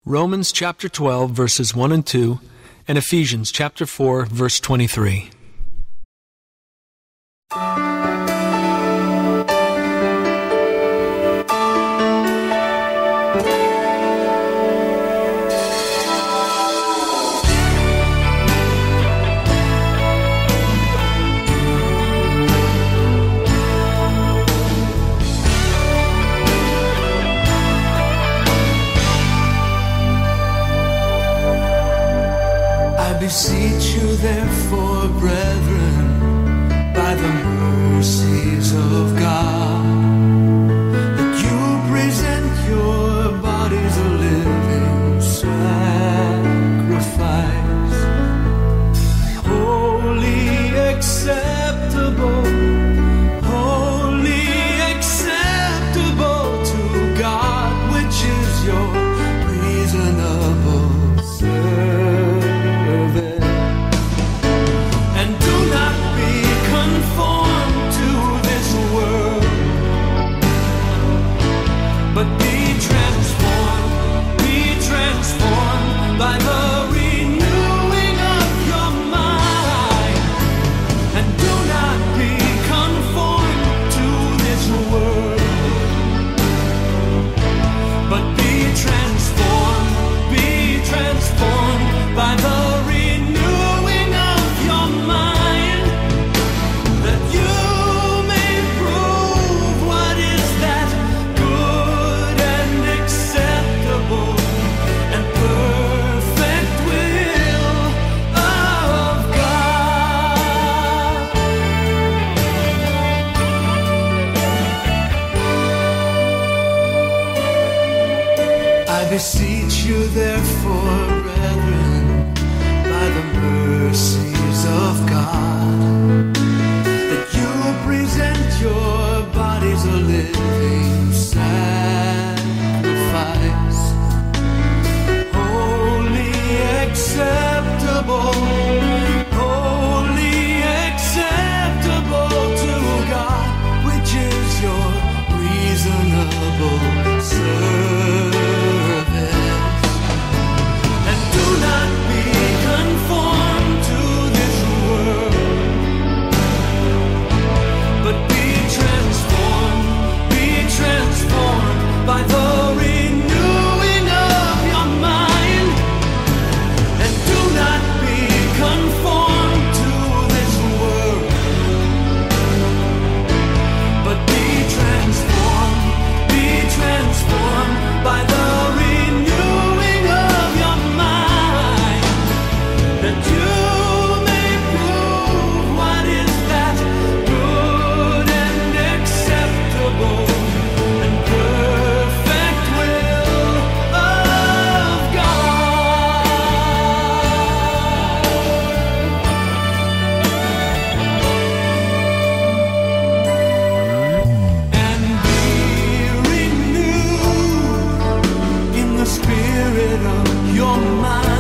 Romans chapter 12, verses 1 and 2, and Ephesians chapter 4, verse 23. I beseech you, therefore, brethren, by the mercies of God, that you present your bodies a living sacrifice, wholly acceptable to God, which is your reasonable service. By the renewing of your mind, and do not be conformed to this world, but be transformed by the renewing of your mind, that you may prove what is that good and acceptable and perfect will of God. I beseech you, therefore, brethren, by the mercies of God, that you present your bodies a living sacrifice, wholly acceptable to God, which is your reasonable service. And do not be conformed to this world, but be transformed by the renewing of your mind. And do not be conformed to this world, but be transformed by the renewing of your mind, that you may prove what is that good and acceptable and perfect will of God. And be renewed in the spirit of your mind.